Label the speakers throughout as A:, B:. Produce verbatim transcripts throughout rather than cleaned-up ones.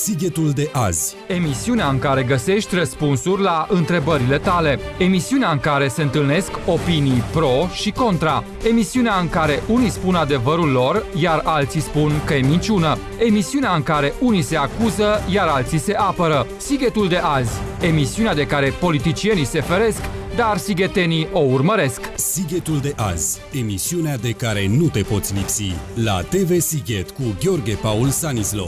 A: Sighetul de azi.
B: Emisiunea în care găsești răspunsuri la întrebările tale. Emisiunea în care se întâlnesc opinii pro și contra. Emisiunea în care unii spun adevărul lor, iar alții spun că e minciună. Emisiunea în care unii se acuză, iar alții se apără. Sighetul de azi. Emisiunea de care politicienii se feresc, dar sighetenii o urmăresc.
A: Sighetul de azi. Emisiunea de care nu te poți lipsi. La T V Sighet cu Gheorghe Paul Sanislo.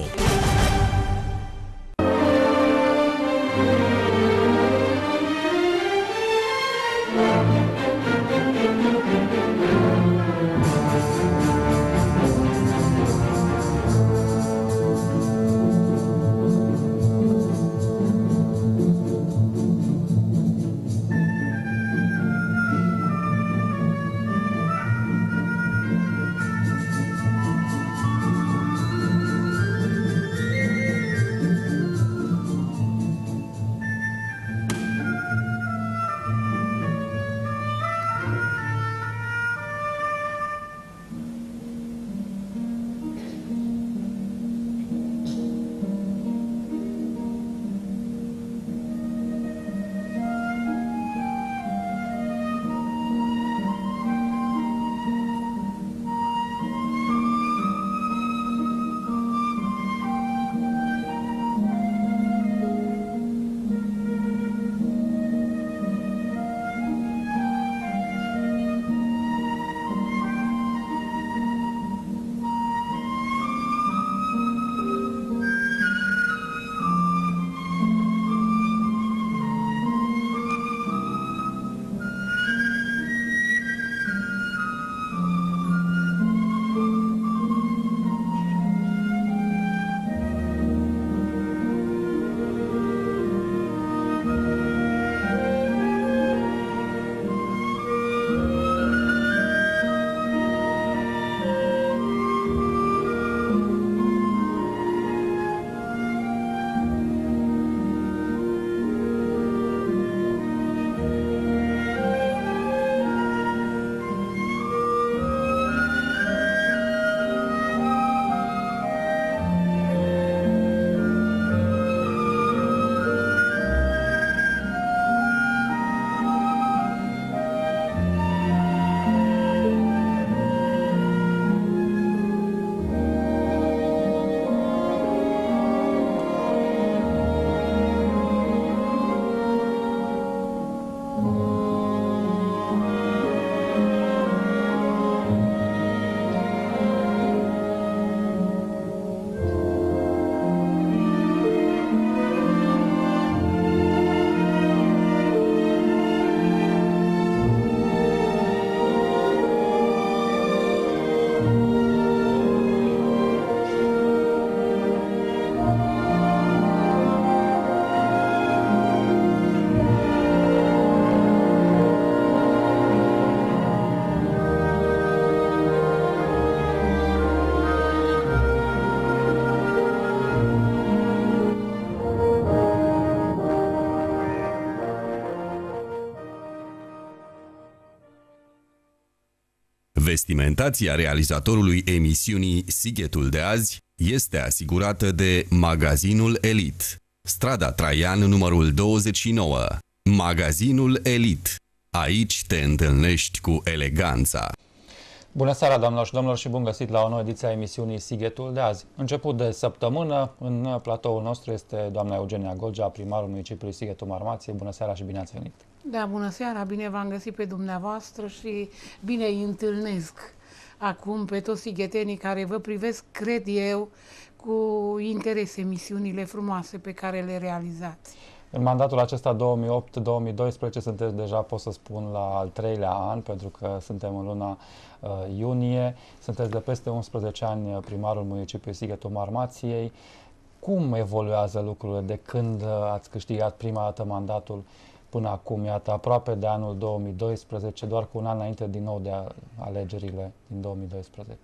A: Vestimentația realizatorului emisiunii Sighetul de azi este asigurată de Magazinul Elite. Strada Traian, numărul douăzeci și nouă. Magazinul Elite. Aici te întâlnești cu eleganța.
B: Bună seara, doamnelor și domnilor, și bun găsit la o nouă ediție a emisiunii Sighetul de azi. Început de săptămână, în platoul nostru este doamna Eugenia Golgea, primarul municipiului Sighetul Marmației. Bună seara și bine ați venit!
C: Da, bună seara, bine v-am găsit pe dumneavoastră și bine îi întâlnesc acum pe toți sighetenii care vă privesc, cred eu, cu interes emisiunile frumoase pe care le realizați.
B: În mandatul acesta două mii opt două mii doisprezece sunteți deja, pot să spun, la al treilea an, pentru că suntem în luna uh, iunie. Sunteți de peste unsprezece ani primarul municipiului Sighetul Marmației. Cum evoluează lucrurile de când ați câștigat prima dată mandatul până acum, iată, aproape de anul două mii doisprezece, doar cu un an înainte din nou de alegerile din două mii doisprezece?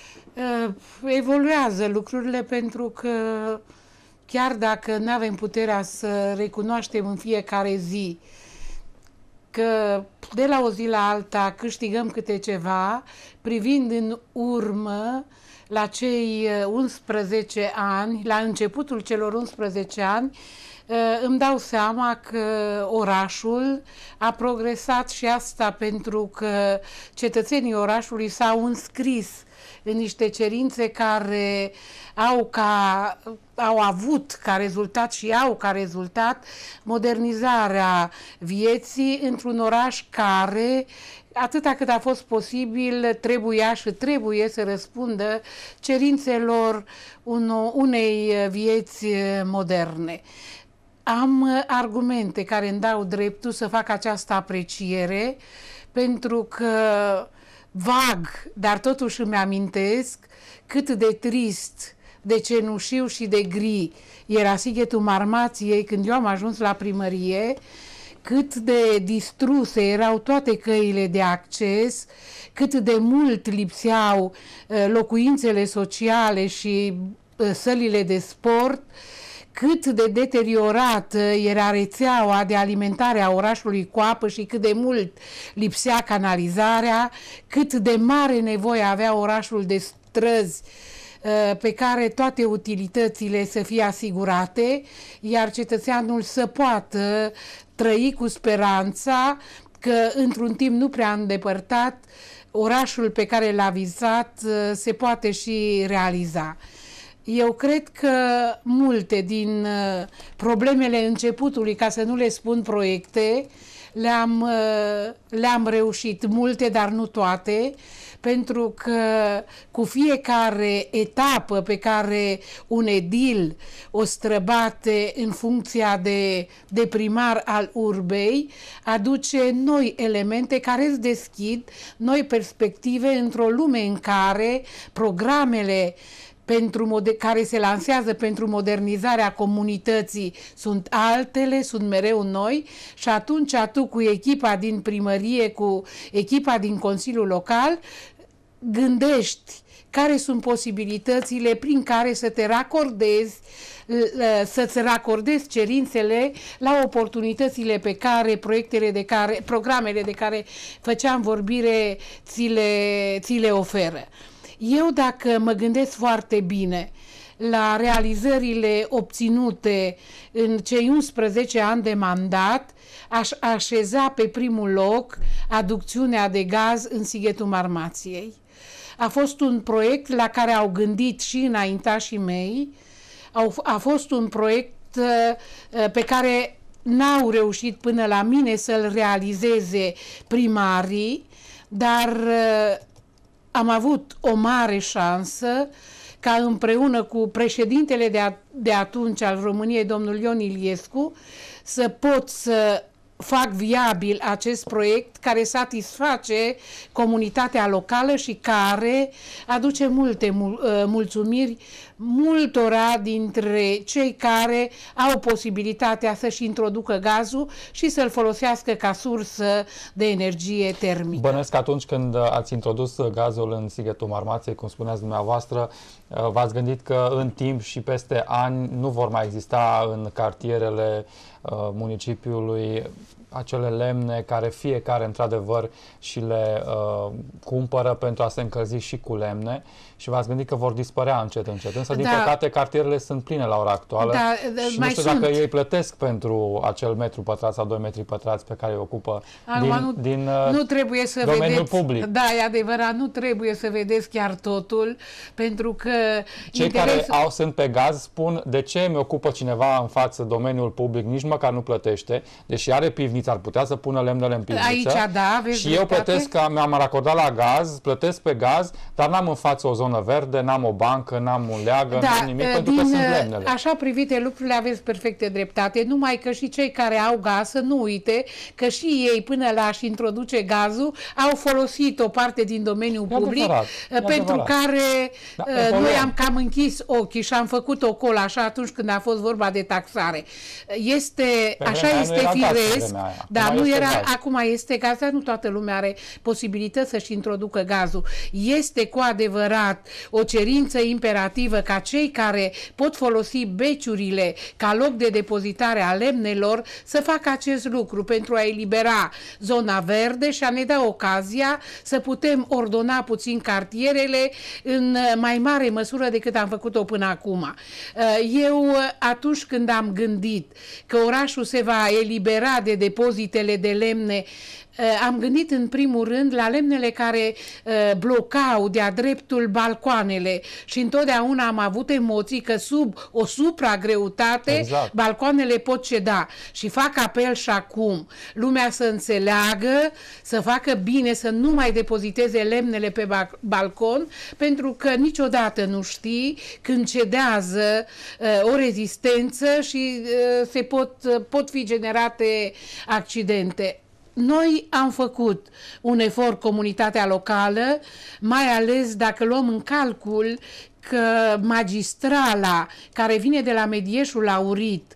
C: Uh, evoluează lucrurile pentru că chiar dacă nu avem puterea să recunoaștem în fiecare zi că de la o zi la alta câștigăm câte ceva, privind în urmă, la cei unsprezece ani, la începutul celor unsprezece ani, îmi dau seama că orașul a progresat și asta pentru că cetățenii orașului s-au înscris în niște cerințe care au, ca, au avut ca rezultat și au ca rezultat modernizarea vieții într-un oraș care, atâta cât a fost posibil, trebuia și trebuie să răspundă cerințelor uno, unei vieți moderne. Am argumente care îmi dau dreptul să fac această apreciere, pentru că vag, dar totuși îmi amintesc cât de trist, de cenușiu și de gri era Sighetul Marmației când eu am ajuns la primărie, cât de distruse erau toate căile de acces, cât de mult lipseau locuințele sociale și sălile de sport, cât de deteriorată era rețeaua de alimentare a orașului cu apă și cât de mult lipsea canalizarea, cât de mare nevoie avea orașul de străzi pe care toate utilitățile să fie asigurate, iar cetățeanul să poată trăi cu speranța că într-un timp nu prea îndepărtat orașul pe care l-a vizat se poate și realiza. Eu cred că multe din problemele începutului, ca să nu le spun proiecte, le-am le-am reușit, multe, dar nu toate, pentru că cu fiecare etapă pe care un edil o străbate în funcția de, de primar al urbei, aduce noi elemente care îți deschid noi perspective într-o lume în care programele pentru care se lansează pentru modernizarea comunității sunt altele, sunt mereu noi, și atunci tu cu echipa din primărie, cu echipa din Consiliul Local, gândești care sunt posibilitățile prin care să te racordezi, să-ți racordezi cerințele la oportunitățile pe care proiectele de care, programele de care făceam vorbire ți le, ți le oferă. Eu, dacă mă gândesc foarte bine la realizările obținute în cei unsprezece ani de mandat, aș așeza pe primul loc aducțiunea de gaz în Sighetul Marmației. A fost un proiect la care au gândit și înaintașii mei, a fost un proiect pe care n-au reușit până la mine să-l realizeze primarii, dar am avut o mare șansă ca împreună cu președintele de, a, de atunci al României, domnul Ion Iliescu, să pot să fac viabil acest proiect care satisface comunitatea locală și care aduce multe mul mulțumiri multora dintre cei care au posibilitatea să-și introducă gazul și să-l folosească ca sursă de energie termică.
B: Bănuiesc că atunci când ați introdus gazul în Sighetul Marmației, cum spuneați dumneavoastră, v-ați gândit că în timp și peste ani nu vor mai exista în cartierele municipiului acele lemne care fiecare într-adevăr și le uh, cumpără pentru a se încălzi și cu lemne, și v-ați gândit că vor dispărea încet încet. Însă, din da. păcate, cartierele sunt pline la ora actuală, da, da, și nu știu sunt. dacă ei plătesc pentru acel metru pătrat sau doi metri pătrați pe care îi ocupă Alma, din,
C: nu,
B: din
C: nu trebuie să
B: domeniul
C: vedeți,
B: public.
C: Da, e adevărat, nu trebuie să vedeți chiar totul, pentru că
B: cei
C: interes...
B: care au, sunt pe gaz spun: de ce mi ocupă cineva în față domeniul public, nici măcar nu plătește, deși are pivniță, ar putea să pună lemnele în pivniță.
C: Aici, da, aveți
B: și eu plătesc, că mi-am racordat la gaz, plătesc pe gaz, dar n-am în față o zonă verde, n-am o bancă, n-am un leagă,
C: da,
B: n-am nimic, pentru
C: din,
B: că sunt lemnele.
C: Așa privite lucrurile, aveți perfecte dreptate, numai că și cei care au gaz să nu uite că și ei, până la a-și introduce gazul, au folosit o parte din domeniul
B: e
C: public,
B: adevărat,
C: pentru
B: adevărat.
C: care
B: da,
C: uh, noi am cam închis ochii și am făcut o col așa atunci când a fost vorba de taxare. Este,
B: pe
C: așa este firesc,
B: Acum
C: Dar nu era,
B: gaz.
C: acum este gaz, dar nu toată lumea are posibilități să-și introducă gazul. Este cu adevărat o cerință imperativă ca cei care pot folosi beciurile ca loc de depozitare a lemnelor să facă acest lucru pentru a elibera zona verde și a ne da ocazia să putem ordona puțin cartierele în mai mare măsură decât am făcut-o până acum. Eu, atunci când am gândit că orașul se va elibera de depozitele de lemne, am gândit în primul rând la lemnele care uh, blocau de-a dreptul balcoanele și întotdeauna am avut emoții că sub o supragreutate
B: exact.
C: balcoanele pot ceda și fac apel și acum lumea să înțeleagă, să facă bine, să nu mai depoziteze lemnele pe balcon, pentru că niciodată nu știi când cedează uh, o rezistență și uh, se pot, uh, pot fi generate accidente. Noi am făcut un efort, comunitatea locală, mai ales dacă luăm în calcul că magistrala care vine de la Medieșul la Urit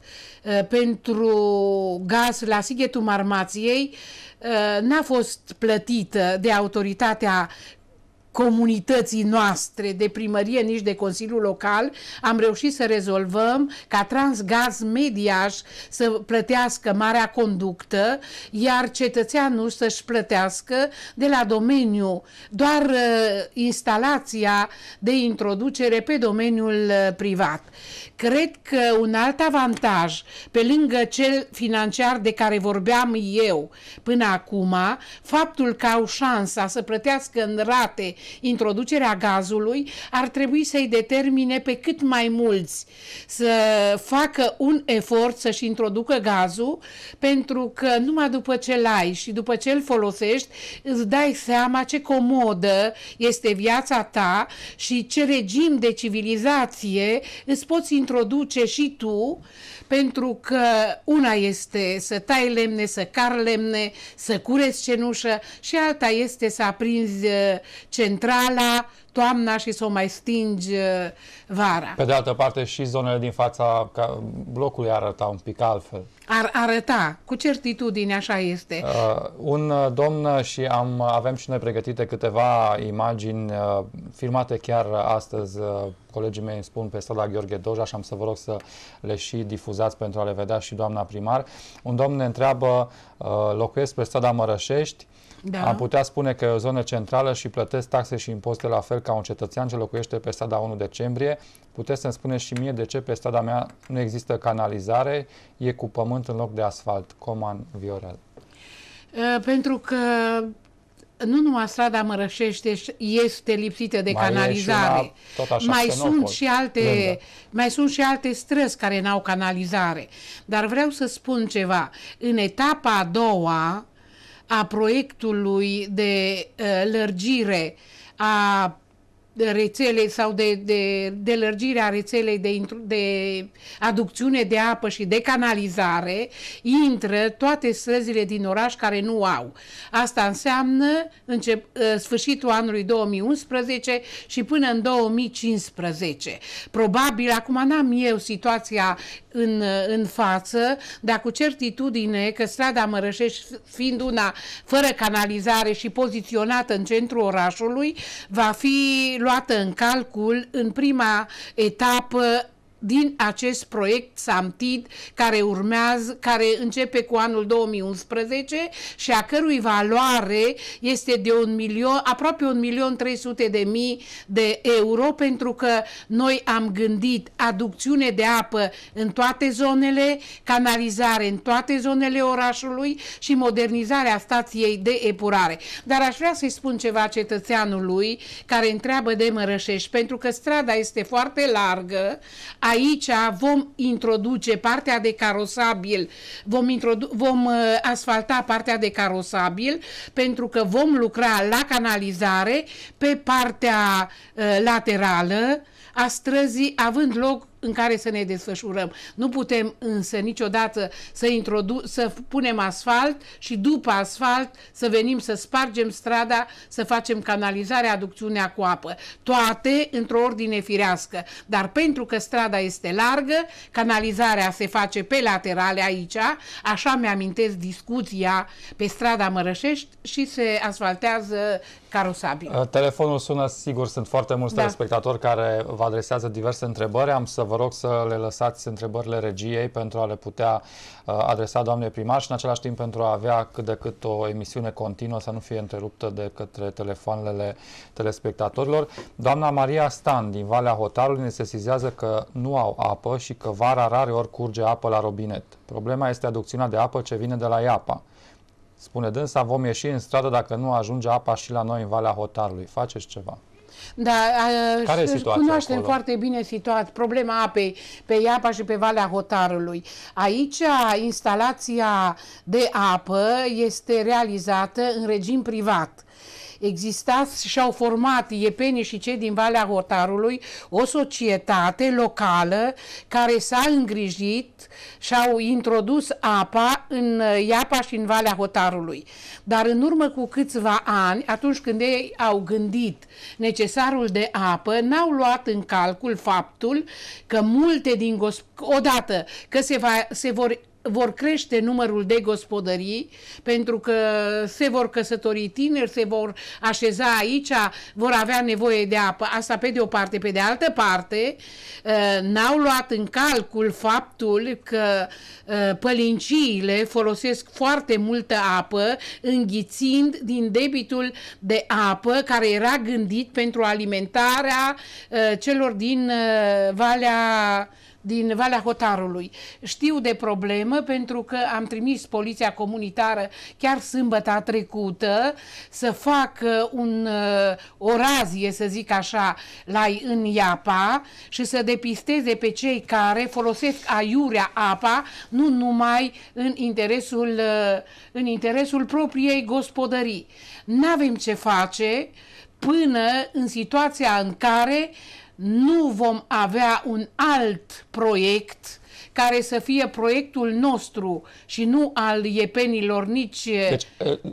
C: pentru gaz la Sighetul Marmației n-a fost plătită de autoritatea comunității noastre, de primărie, nici de Consiliul Local. Am reușit să rezolvăm ca Transgaz Mediaș să plătească marea conductă, iar cetățeanul să-și plătească de la domeniu doar uh, instalația de introducere pe domeniul uh, privat. Cred că un alt avantaj, pe lângă cel financiar de care vorbeam eu până acum, faptul că au șansa să plătească în rate introducerea gazului, ar trebui să-i determine pe cât mai mulți să facă un efort să-și introducă gazul, pentru că numai după ce l-ai și după ce îl folosești, îți dai seama ce comodă este viața ta și ce regim de civilizație îți poți introduce și tu, pentru că una este să tai lemne, să car lemne, să cureți cenușă și alta este să aprinzi centrala toamna și să o mai stingi vara.
B: Pe de altă parte, și zonele din fața blocului arăta un pic altfel.
C: Ar arăta, cu certitudine, așa este.
B: Uh, un domn, și am, avem și noi pregătite câteva imagini uh, filmate chiar astăzi, uh, colegii mei îmi spun, pe strada Gheorghe Doja, și am să vă rog să le și difuzați pentru a le vedea și doamna primar. Un domn ne întreabă, uh, locuiesc pe strada Mărășești, da. Am putea spune că e o zonă centrală și plătesc taxe și impozite la fel ca un cetățean ce locuiește pe strada unu decembrie. Puteți să-mi spuneți și mie de ce pe strada mea nu există canalizare, e cu pământ în loc de asfalt? Coman Viorel.
C: Uh, pentru că nu numai strada Mărășește este lipsită de
B: mai
C: canalizare.
B: Una, tot așa,
C: mai sunt și alte, mai sunt și alte străzi care n-au canalizare. Dar vreau să spun ceva. În etapa a doua a proiectului de uh, lărgire a rețelei sau de, de, de lărgire a rețelei de, de aducțiune de apă și de canalizare, intră toate străzile din oraș care nu au. Asta înseamnă încep, sfârșitul anului două mii unsprezece și până în două mii cincisprezece. Probabil, acum n-am eu situația în, în față, dar cu certitudine că strada Mărășești, fiind una fără canalizare și poziționată în centrul orașului, va fi luată în calcul în prima etapă din acest proiect SAMTID care urmează, care începe cu anul două mii unsprezece și a cărui valoare este de un milion, aproape un milion trei sute de mii de euro, pentru că noi am gândit aducțiune de apă în toate zonele, canalizare în toate zonele orașului și modernizarea stației de epurare. Dar aș vrea să-i spun ceva cetățeanului care întreabă de Mărășești, pentru că strada este foarte largă. Aici vom introduce partea de carosabil, vom, introdu vom uh, asfalta partea de carosabil, pentru că vom lucra la canalizare pe partea uh, laterală a străzii, având loc în care să ne desfășurăm. Nu putem însă niciodată să, introdu- să punem asfalt și după asfalt să venim să spargem strada, să facem canalizarea, aducțiunea cu apă. Toate într-o ordine firească. Dar pentru că strada este largă, canalizarea se face pe laterale aici, așa mi-amintesc discuția pe strada Mărășești și se asfaltează carosabil.
B: Telefonul sună, sigur, sunt foarte mulți da. telespectatori care vă adresează diverse întrebări. Am să vă rog să le lăsați întrebările regiei pentru a le putea adresa doamnei primar și în același timp pentru a avea cât de cât o emisiune continuă, să nu fie întreruptă de către telefoanele telespectatorilor. Doamna Maria Stan din Valea Hotarului ne sesizează că nu au apă și că vara rare ori curge apă la robinet. Problema este aducțiunea de apă ce vine de la Iapa. Spune dânsa, vom ieși în stradă dacă nu ajunge apa și la noi în Valea Hotarului. Faceți ceva.
C: Da,
B: care e situația
C: cunoaștem
B: acolo?
C: foarte bine situația, problema apei pe Iapa și pe Valea Hotarului. Aici instalația de apă este realizată în regim privat. Existați și au format iepenii și cei din Valea Hotarului o societate locală care s-a îngrijit și au introdus apa în Iapa și în Valea Hotarului. Dar în urmă cu câțiva ani, atunci când ei au gândit necesarul de apă, n-au luat în calcul faptul că multe din gospodării, odată că se, va, se vor vor crește numărul de gospodării, pentru că se vor căsători tineri, se vor așeza aici, vor avea nevoie de apă. Asta pe de o parte. Pe de altă parte, n-au luat în calcul faptul că pălinciile folosesc foarte multă apă, înghițind din debitul de apă care era gândit pentru alimentarea celor din Valea din Valea Hotarului. Știu de problemă pentru că am trimis poliția comunitară chiar sâmbătă trecută să facă un, o razie, să zic așa, la, în Iapa și să depisteze pe cei care folosesc aiurea apa, nu numai în interesul, în interesul propriei gospodării. N-avem ce face până în situația în care nu vom avea un alt proiect care să fie proiectul nostru și nu al iepenilor nici...
B: Deci,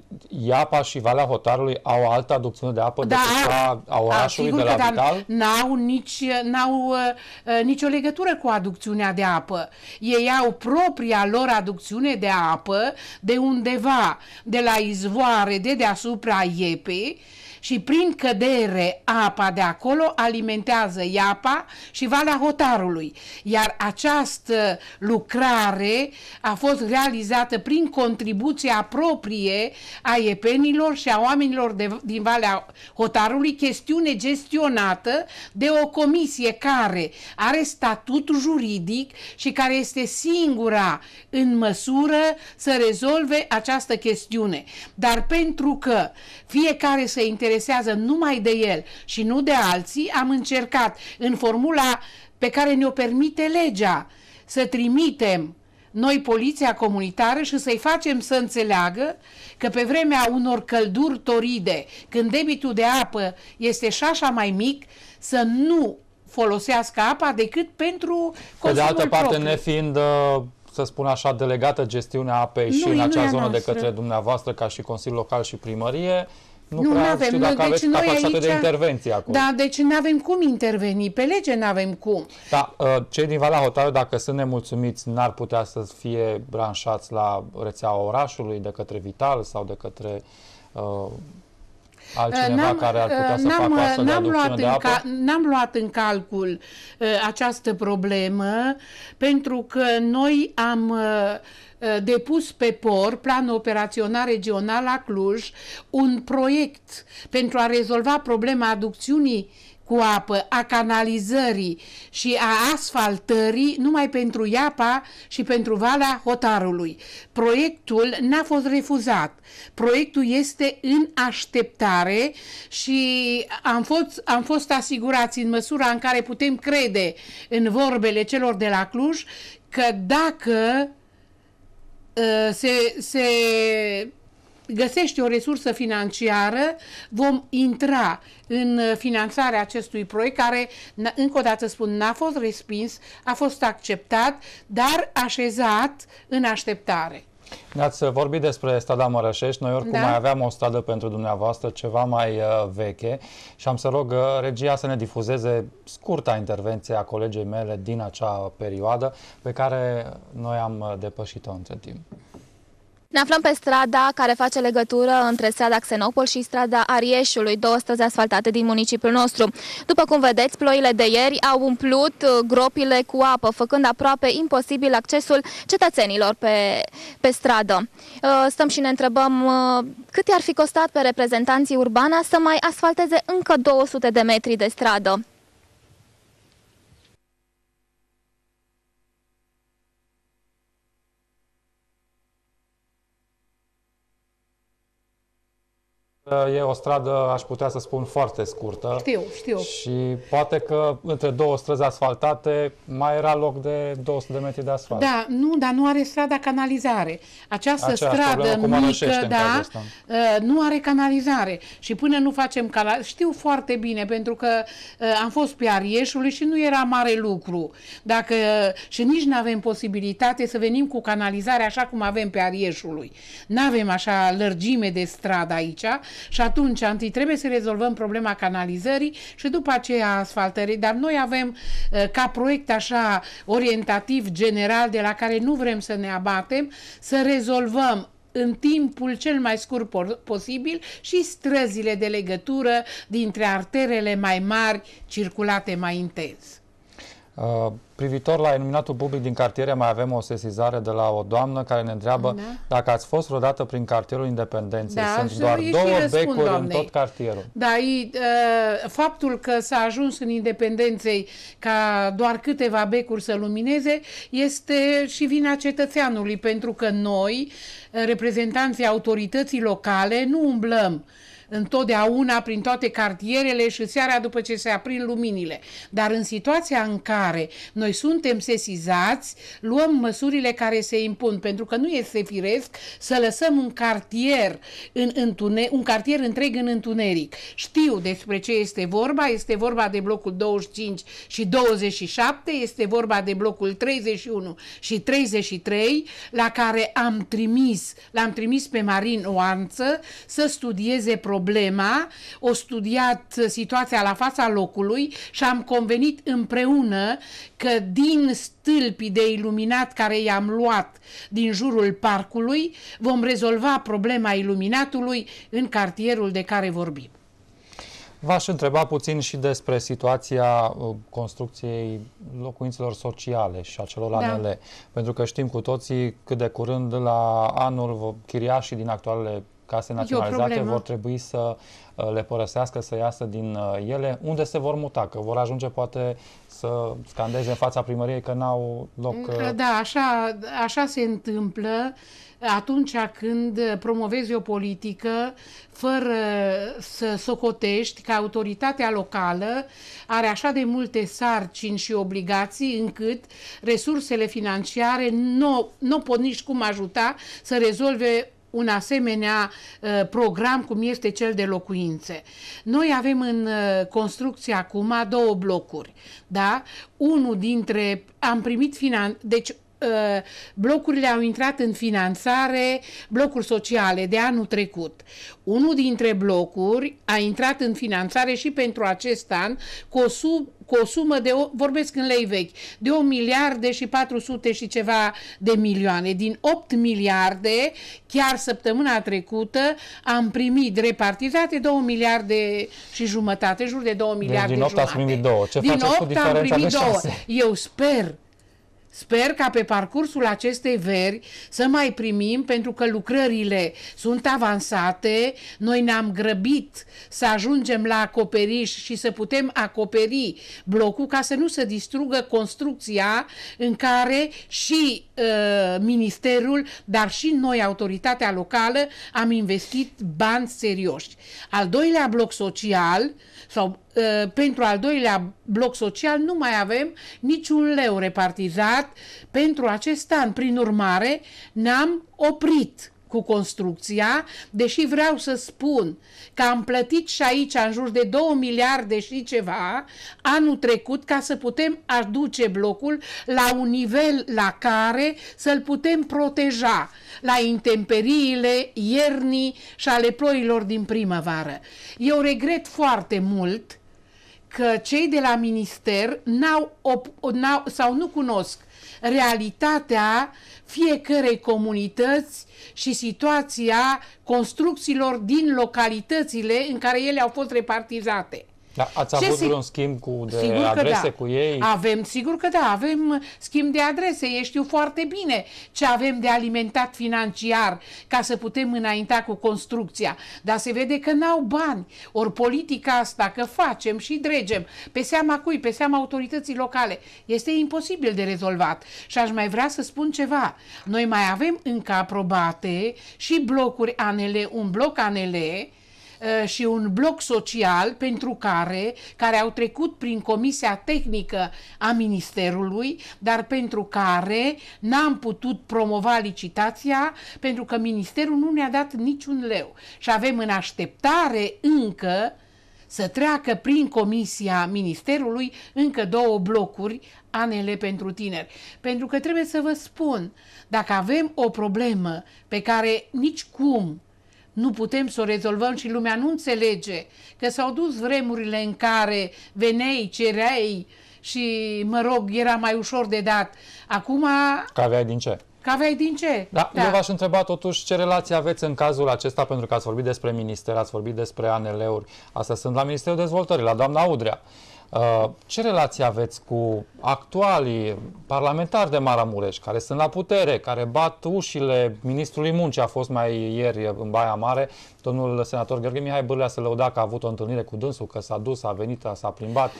B: Iapa și Valea Hotarului au altă aducțiune de apă da, decât cea a orașului de la Vital?
C: N-au nici, n-au uh, nicio legătură cu aducțiunea de apă. Ei au propria lor aducțiune de apă de undeva, de la izvoare, de deasupra Iepei, și prin cădere apa de acolo alimentează Iapa și Valea Hotarului. Iar această lucrare a fost realizată prin contribuția proprie a iepenilor și a oamenilor de, din Valea Hotarului, chestiune gestionată de o comisie care are statut juridic și care este singura în măsură să rezolve această chestiune. Dar pentru că fiecare se interesează numai de el și nu de alții, am încercat în formula pe care ne-o permite legea să trimitem noi poliția comunitară și să-i facem să înțeleagă că pe vremea unor călduri toride, când debitul de apă este și așa mai mic, să nu folosească apa decât pentru consumul
B: Pe de altă parte,
C: propriu.
B: nefiind, să spun așa, delegată gestiunea apei nu, și în acea zonă de către dumneavoastră ca și Consiliul Local și Primărie, Nu, nu prea avem, știu dacă deci aveți capacitate aici, de intervenție acolo.
C: Da, deci nu avem cum interveni, pe lege nu avem cum.
B: Da, cei din Valea Hotarului, dacă sunt nemulțumiți, n-ar putea să fie branșați la rețeaua orașului de către Vital sau de către uh, altcineva care ar putea să facă astfel de aducțiune de apă?
C: N-am luat în calcul uh, această problemă pentru că noi am... Uh, depus pe P O R, Planul Operațional Regional la Cluj, un proiect pentru a rezolva problema aducțiunii cu apă, a canalizării și a asfaltării numai pentru Iapa și pentru Valea Hotarului. Proiectul n-a fost refuzat. Proiectul este în așteptare și am fost, am fost asigurați în măsura în care putem crede în vorbele celor de la Cluj că dacă se, se găsește o resursă financiară, vom intra în finanțarea acestui proiect, care, încă o dată spun, n-a fost respins, a fost acceptat, dar așezat în așteptare.
B: Ne-ați vorbit despre strada Mărășești. Noi oricum da. mai aveam o stradă pentru dumneavoastră, ceva mai uh, veche, și am să rog uh, regia să ne difuzeze scurta intervenție a colegei mele din acea perioadă, pe care noi am uh, depășit-o între timp.
D: Ne aflăm pe strada care face legătură între strada Xenopol și strada Arieșului, două străzi asfaltate din municipiul nostru. După cum vedeți, ploile de ieri au umplut gropile cu apă, făcând aproape imposibil accesul cetățenilor pe, pe stradă. Stăm și ne întrebăm cât i-ar fi costat pe reprezentanții Urbana să mai asfalteze încă două sute de metri de stradă.
B: E o stradă, aș putea să spun, foarte scurtă.
C: Știu, știu.
B: Și poate că între două străzi asfaltate mai era loc de două sute de metri de asfalt.
C: Da, nu, dar nu are strada canalizare. Această Aceeași stradă mică, da, nu are canalizare. Și până nu facem canalizare, știu foarte bine, pentru că am fost pe Arieșului și nu era mare lucru. Dacă, și nici nu avem posibilitate să venim cu canalizare așa cum avem pe Arieșului. Nu avem așa lărgime de stradă aici. Și atunci, întâi trebuie să rezolvăm problema canalizării și după aceea asfaltării. Dar noi avem ca proiect așa orientativ, general, de la care nu vrem să ne abatem, să rezolvăm în timpul cel mai scurt posibil și străzile de legătură dintre arterele mai mari, circulate mai intens.
B: Uh, privitor la iluminatul public din cartiere, mai avem o sesizare de la o doamnă care ne întreabă da. dacă ați fost vreodată prin cartierul Independenței.
C: Da,
B: sunt doar două becuri în tot cartierul.
C: Da, e, uh, faptul că s-a ajuns în Independenței ca doar câteva becuri să lumineze este și vina cetățeanului, pentru că noi, reprezentanții autorității locale, nu umblăm întotdeauna prin toate cartierele și seara după ce se aprind luminile. Dar în situația în care noi suntem sesizați, luăm măsurile care se impun, pentru că nu este firesc să lăsăm un cartier, în întune un cartier întreg în întuneric. Știu despre ce este vorba, este vorba de blocul douăzeci și cinci și douăzeci și șapte, este vorba de blocul treizeci și unu și treizeci și trei, la care am trimis, l-am trimis pe Marin Oanță să studieze problema. Problema, o studiat situația la fața locului și am convenit împreună că din stâlpii de iluminat care i-am luat din jurul parcului vom rezolva problema iluminatului în cartierul de care vorbim.
B: V-aș întreba puțin și despre situația construcției locuințelor sociale și a celor A N L, da. pentru că știm cu toții cât de curând la anul chiriașii din actualele case naționalizate vor trebui să le părăsească, să iasă din ele. Unde se vor muta? Că vor ajunge poate să scandeze în fața primăriei că n-au loc.
C: Da, așa, așa se întâmplă atunci când promovezi o politică fără să socotești că autoritatea locală are așa de multe sarcini și obligații încât resursele financiare nu, nu pot nici cum ajuta să rezolve un asemenea uh, program cum este cel de locuințe. Noi avem în uh, construcție acum două blocuri, da? Unul dintre, am primit finan... deci uh, blocurile au intrat în finanțare, blocuri sociale de anul trecut. Unul dintre blocuri a intrat în finanțare și pentru acest an cu o, sub, cu o sumă de, vorbesc în lei vechi, de o miliarde și patru sute și ceva de milioane. Din opt miliarde, chiar săptămâna trecută, am primit repartizate două miliarde și jumătate, jur de două miliarde
B: din opt
C: jumătate.
B: Ați primit două. Ce
C: din
B: faceți cu
C: opt am primit
B: de
C: două.
B: șase?
C: Eu sper Sper ca pe parcursul acestei veri să mai primim, pentru că lucrările sunt avansate, noi ne-am grăbit să ajungem la acoperiș și să putem acoperi blocul ca să nu se distrugă construcția în care și uh, ministerul, dar și noi, autoritatea locală, am investit bani serioși. Al doilea bloc social, sau uh, pentru al doilea bloc social, nu mai avem niciun leu repartizat pentru acest an. Prin urmare, ne-am oprit cu construcția, deși vreau să spun că am plătit și aici în jur de două miliarde și ceva anul trecut ca să putem aduce blocul la un nivel la care să-l putem proteja la intemperiile iernii și ale ploilor din primăvară. Eu regret foarte mult că cei de la minister n-au, n-au sau nu cunosc realitatea fiecărei comunități și situația construcțiilor din localitățile în care ele au fost repartizate.
B: Da, ați
C: Ce
B: avut
C: si...
B: vreun schimb cu de
C: sigur
B: adrese
C: da.
B: cu ei?
C: Avem, sigur că da, avem schimb de adrese. Ei știu foarte bine ce avem de alimentat financiar ca să putem înainta cu construcția. Dar se vede că n-au bani. Ori politica asta că facem și dregem pe seama cui? Pe seama autorității locale. Este imposibil de rezolvat. Și aș mai vrea să spun ceva. Noi mai avem încă aprobate și blocuri A N L, un bloc A N L și un bloc social pentru care, care au trecut prin Comisia Tehnică a Ministerului, dar pentru care n-am putut promova licitația pentru că Ministerul nu ne-a dat niciun leu. Și avem în așteptare încă să treacă prin Comisia Ministerului încă două blocuri A N L pentru tineri. Pentru că trebuie să vă spun, dacă avem o problemă pe care nici cum nu putem să o rezolvăm și lumea nu înțelege că s-au dus vremurile în care veneai, cereai și, mă rog, era mai ușor de dat. Acum...
B: Că aveai din ce?
C: Că aveai din ce?
B: Da, da. Eu v-aș întreba totuși ce relație aveți în cazul acesta, pentru că ați vorbit despre minister, ați vorbit despre A N L-uri. Astea sunt la Ministerul Dezvoltării, la doamna Udrea. Ce relație aveți cu actualii parlamentari de Maramureș, care sunt la putere, care bat ușile ministrului Muncii? A fost mai ieri în Baia Mare, domnul senator Gheorghe Mihai Bârlea se lăuda că a avut o întâlnire cu dânsul, că s-a dus, a venit, s-a plimbat.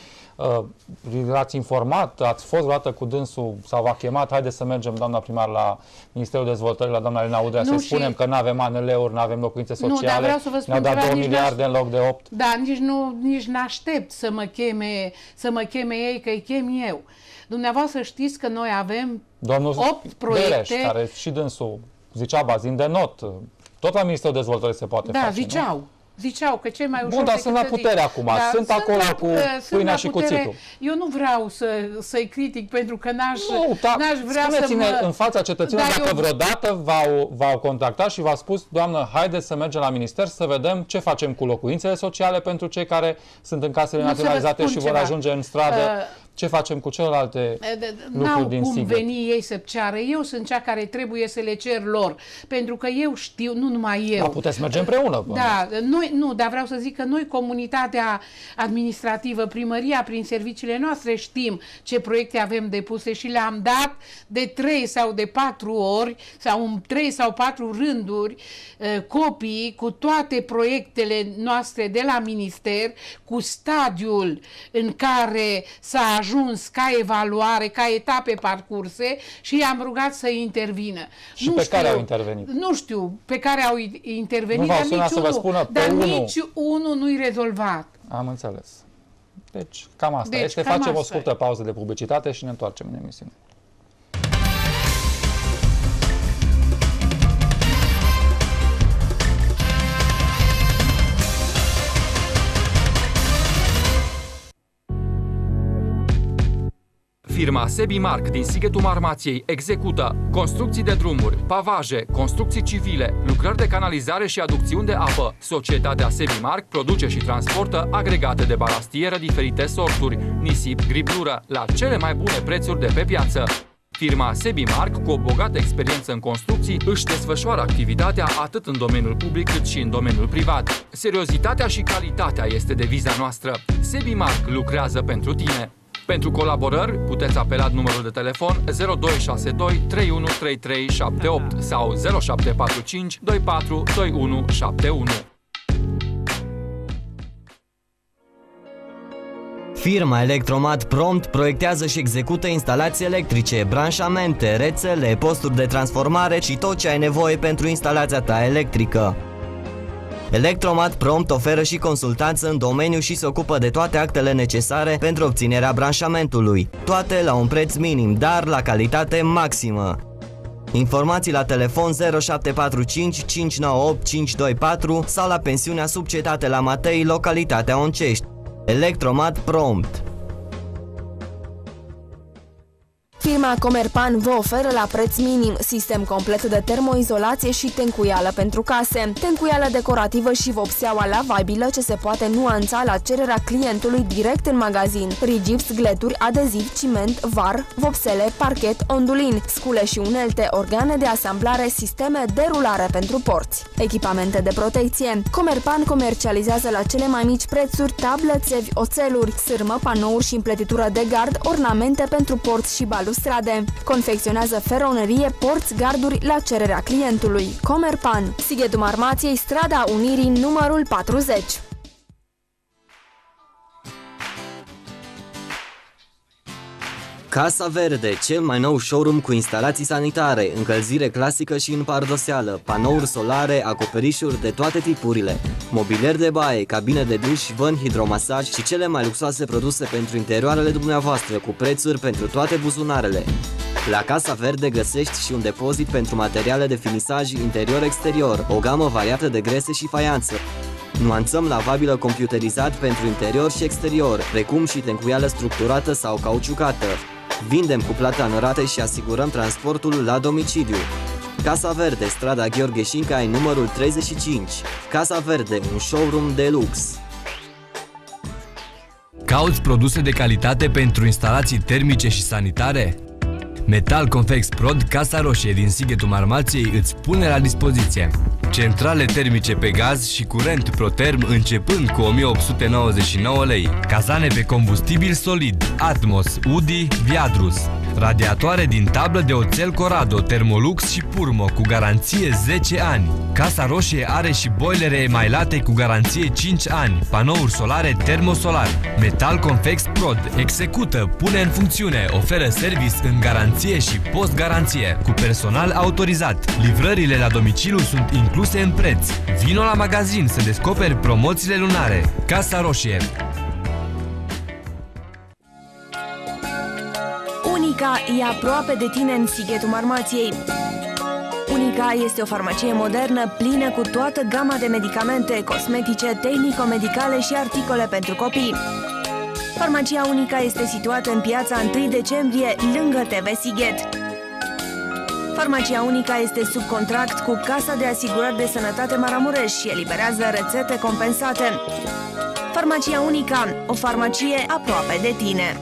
B: L-ați informat? Ați fost vreodată cu dânsul sau v-a chemat? Haideți să mergem, doamna primar, la Ministerul Dezvoltării, la doamna Elena Udrea, să spunem că nu avem A N L-uri, nu avem locuințe sociale, ne-au dat două miliarde în loc de opt.
C: Da, nici nu nici n-aștept să mă cheme, să mă cheme ei, că îi chem eu. Dumneavoastră știți că noi avem
B: Domnul
C: opt proiecte.
B: Bereș, care și dânsul zicea bazin de not, tot la Ministerul Dezvoltării se poate
C: da,
B: face,
C: ziceau.
B: Nu?
C: Ziceau că cel mai ușor...
B: Bun, dar sunt la putere acum, da, sunt, sunt acolo la, cu pâinea și cuțitul.
C: Eu nu vreau să, să-i critic pentru că n-aș,
B: nu, da,
C: n-aș vrea să mă...
B: în fața cetățenilor da, dacă eu... vreodată v-au contactat și v-a spus, doamnă, haideți să mergem la minister să vedem ce facem cu locuințele sociale pentru cei care sunt în casele naționalizate și vor ceva. ajunge în stradă. Uh... Ce facem cu celelalte lucruri din Sighet? N-au cum
C: veni ei să ceară. Eu sunt cea care trebuie să le cer lor. Pentru că eu știu, nu numai eu.
B: Da, puteți merge împreună.
C: Da, noi, nu, dar vreau să zic că noi, comunitatea administrativă, primăria, prin serviciile noastre, știm ce proiecte avem depuse și le-am dat de trei sau de patru ori, sau în trei sau patru rânduri, copii cu toate proiectele noastre de la minister, cu stadiul în care s-a ajuns ca evaluare, ca etape parcurse și i-am rugat să intervină.
B: Și nu pe știu, care au intervenit?
C: Nu știu pe care au intervenit,
B: dar
C: nici
B: să vă spună
C: dar
B: unul.
C: nici unul nu-i rezolvat.
B: Am înțeles. Deci, cam asta
C: deci,
B: este.
C: Cam
B: Facem
C: asta
B: o scurtă pauză de publicitate și ne întoarcem în emisiune.
E: Firma Sebimark din Sighetul Marmației execută construcții de drumuri, pavaje, construcții civile, lucrări de canalizare și aducțiuni de apă. Societatea Sebimark produce și transportă agregate de balastieră diferite sorturi, nisip, griblură, la cele mai bune prețuri de pe piață. Firma Sebimark, cu o bogată experiență în construcții, își desfășoară activitatea atât în domeniul public cât și în domeniul privat. Seriozitatea și calitatea este deviza noastră. Sebimark lucrează pentru tine. Pentru colaborări, puteți apela numărul de telefon zero doi șase doi trei unu trei trei șapte opt sau zero șapte patru cinci doi patru doi unu șapte unu.
F: Firma Electromat prompt proiectează și execută instalații electrice, branșamente, rețele, posturi de transformare și tot ce ai nevoie pentru instalația ta electrică. Electromat Prompt oferă și consultanță în domeniu și se ocupă de toate actele necesare pentru obținerea branșamentului. Toate la un preț minim, dar la calitate maximă. Informații la telefon zero șapte patru cinci cinci nouă opt cinci doi patru sau la pensiunea Subcetate la Matei, localitatea Oncești. Electromat Prompt.
G: Firma Comerpan vă oferă la preț minim sistem complet de termoizolație și tencuială pentru case, tencuială decorativă și vopseaua lavabilă ce se poate nuanța la cererea clientului direct în magazin, rigips, gleturi, adeziv, ciment, var, vopsele, parchet, ondulin, scule și unelte, organe de asamblare, sisteme de rulare pentru porți, echipamente de protecție. Comerpan comercializează la cele mai mici prețuri tablă, țevi, oțeluri, sârmă, panouri și împletitură de gard, ornamente pentru porți și balustrade. Confecționează feronerie, porți, garduri la cererea clientului. Comerpan, Sighetul Marmației, strada Unirii, numărul patruzeci.
F: Casa Verde, cel mai nou showroom cu instalații sanitare, încălzire clasică și în pardoseală, panouri solare, acoperișuri de toate tipurile, mobilier de baie, cabine de duș, văn, hidromasaj și cele mai luxoase produse pentru interioarele dumneavoastră, cu prețuri pentru toate buzunarele. La Casa Verde găsești și un depozit pentru materiale de finisaj interior-exterior, o gamă variată de grese și faianță. Nuanțăm lavabilă computerizat pentru interior și exterior, precum și tencuială structurată sau cauciucată. Vindem cu plată în rate și asigurăm transportul la domiciliu. Casa Verde, strada Gheorghe Șincai, numărul treizeci și cinci. Casa Verde, un showroom de lux.
H: Cauți produse de calitate pentru instalații termice și sanitare? Metal Confex Prod, Casa Roșie din Sighetul Marmației îți pune la dispoziție centrale termice pe gaz și curent Proterm începând cu o mie opt sute nouăzeci și nouă lei, cazane pe combustibil solid Atmos, Udi, Viadrus, radiatoare din tablă de oțel Corrado, Thermolux și Purmo cu garanție zece ani. Casa Roșie are și boilere emailate cu garanție cinci ani, panouri solare termosolar. Metal Confex Prod execută, pune în funcțiune, oferă service în garanție și post-garanție, cu personal autorizat. Livrările la domiciliu sunt incluse în preț. Vino la magazin să descoperi promoțiile lunare. Casa Roșie.
G: Unica e aproape de tine în Sighetul Marmației. Unica este o farmacie modernă plină cu toată gama de medicamente, cosmetice, tehnico-medicale și articole pentru copii. Farmacia Unica este situată în piața întâi decembrie, lângă T V Sighet. Farmacia Unica este sub contract cu Casa de Asigurări de Sănătate Maramureș și eliberează rețete compensate. Farmacia Unica, o farmacie aproape de tine.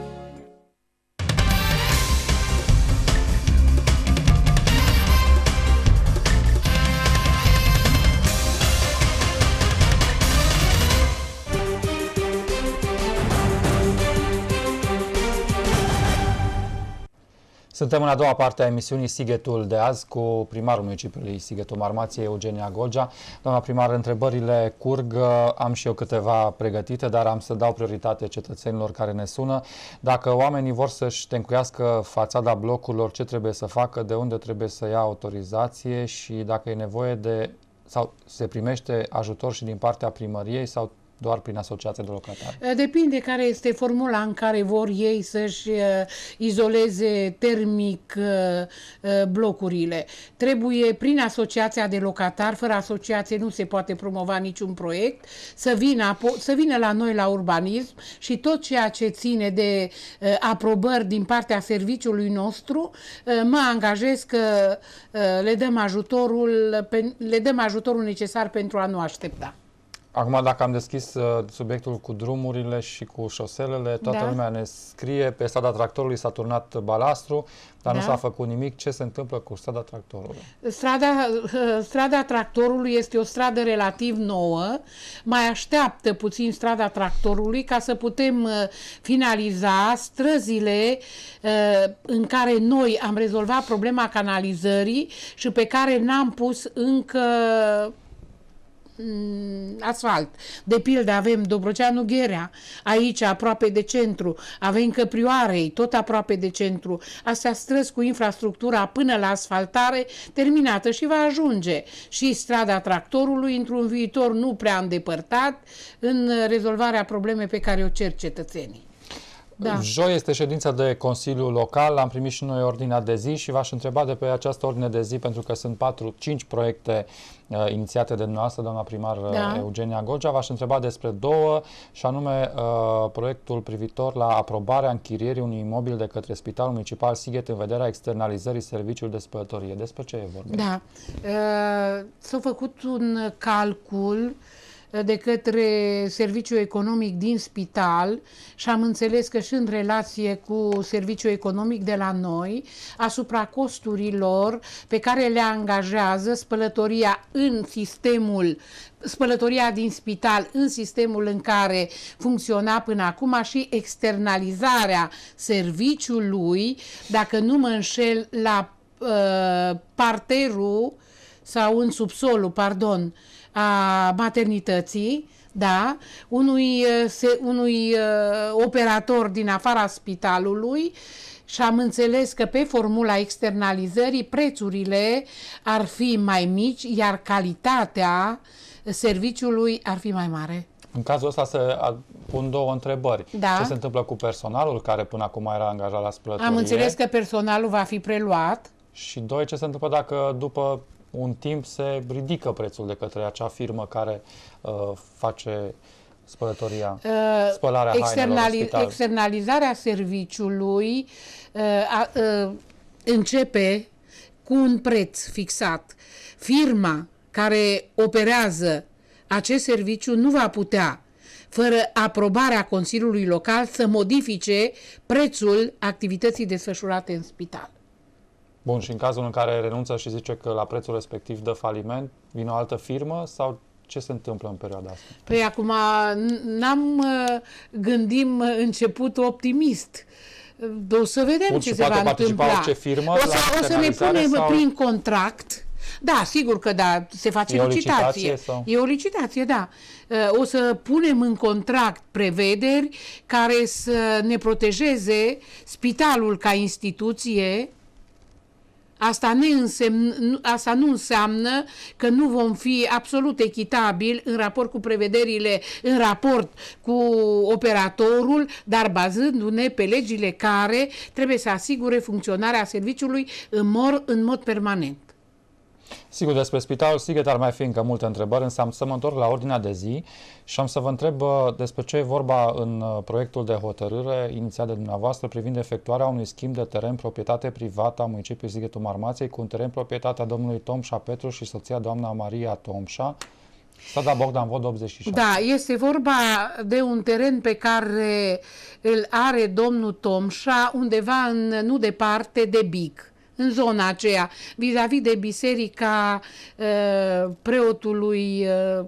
B: Suntem în a doua parte a emisiunii Sighetul de azi cu primarul municipiului Sighetul Marmației, Eugenia Golgea. Doamna primar, întrebările curg, am și eu câteva pregătite, dar am să dau prioritate cetățenilor care ne sună. Dacă oamenii vor să-și tencuiască fațada blocurilor, ce trebuie să facă, de unde trebuie să ia autorizație și dacă e nevoie de, sau se primește ajutor și din partea primăriei sau doar prin asociația de locatari?
C: Depinde care este formula în care vor ei să-și uh, izoleze termic uh, uh, blocurile. Trebuie prin asociația de locatari, fără asociație nu se poate promova niciun proiect, să vină, să vină la noi la urbanism și tot ceea ce ține de uh, aprobări din partea serviciului nostru, uh, mă angajez că uh, le dăm ajutorul, pe, le dăm ajutorul necesar pentru a nu aștepta.
B: Acum, dacă am deschis uh, subiectul cu drumurile și cu șoselele, toată da. lumea ne scrie, pe strada Tractorului s-a turnat balastru, dar da. nu s-a făcut nimic. Ce se întâmplă cu strada Tractorului?
C: Strada, uh, strada Tractorului este o stradă relativ nouă, mai așteaptă puțin strada Tractorului ca să putem uh, finaliza străzile uh, în care noi am rezolvat problema canalizării și pe care n-am pus încă asfalt. De pildă avem Dobrogeanu Gherea, aici aproape de centru, avem Căprioarei, tot aproape de centru. Astea străzi cu infrastructura până la asfaltare terminată și va ajunge și strada Tractorului într-un viitor nu prea îndepărtat în rezolvarea problemei pe care o cer cetățenii. Da.
B: Joi este ședința de Consiliu Local, am primit și noi ordinea de zi și v-aș întreba de pe această ordine de zi, pentru că sunt patru cinci proiecte uh, inițiate de dumneavoastră, doamna primar da. Eugenia Gogea, v-aș întreba despre două, și anume uh, proiectul privitor la aprobarea închirierii unui imobil de către Spitalul Municipal Sighet în vederea externalizării serviciului de spălătorie. Despre ce e vorba?
C: Da. Uh, s-a făcut un calcul de către Serviciul Economic din spital și am înțeles că și în relație cu Serviciul Economic de la noi, asupra costurilor pe care le angajează spălătoria în sistemul, spălătoria din spital în sistemul în care funcționa până acum și externalizarea serviciului, dacă nu mă înșel, la uh, parterul sau în subsolul, pardon, a maternității, da, unui, se, unui uh, operator din afara spitalului, și am înțeles că pe formula externalizării prețurile ar fi mai mici, iar calitatea serviciului ar fi mai mare.
B: În cazul ăsta se pun două întrebări.
C: Da.
B: Ce se întâmplă cu personalul care până acum era angajat la spălătorie?
C: Am înțeles că personalul va fi preluat.
B: Și doi, ce se întâmplă dacă după un timp se ridică prețul de către acea firmă care uh, face spălătoria, uh, spălarea
C: externali
B: hainelor în spital?
C: Externalizarea serviciului uh, a, uh, începe cu un preț fixat. Firma care operează acest serviciu nu va putea, fără aprobarea Consiliului Local, să modifice prețul activității desfășurate în spital.
B: Bun, și în cazul în care renunță și zice că la prețul respectiv dă faliment, vine o altă firmă sau ce se întâmplă în perioada asta?
C: Păi acum n-am gândim început optimist. O să vedem
B: Bun,
C: ce se va întâmpla.
B: Orice firmă
C: o să, o să ne punem
B: sau...
C: prin contract. Da, sigur că da, se face
B: e
C: licitație.
B: O licitație sau...
C: E o licitație, da. O să punem în contract prevederi care să ne protejeze spitalul ca instituție. Asta, ne însemn, asta nu înseamnă că nu vom fi absolut echitabili în raport cu prevederile, în raport cu operatorul, dar bazându-ne pe legile care trebuie să asigure funcționarea serviciului în mod, în mod permanent.
B: Sigur, despre Spitalul Sighet ar mai fi încă multe întrebări, însă am să mă întorc la ordinea de zi și am să vă întreb despre ce e vorba în proiectul de hotărâre inițiat de dumneavoastră privind efectuarea unui schimb de teren proprietate privată a municipiului Sighetul Marmației cu un teren proprietatea domnului Tomșa Petru și soția doamna Maria Tomșa, strada Bogdan Vod optzeci și șase.
C: Da, este vorba de un teren pe care îl are domnul Tomșa undeva în, nu departe de Bic, în zona aceea, vis-a-vis de biserica uh, preotului,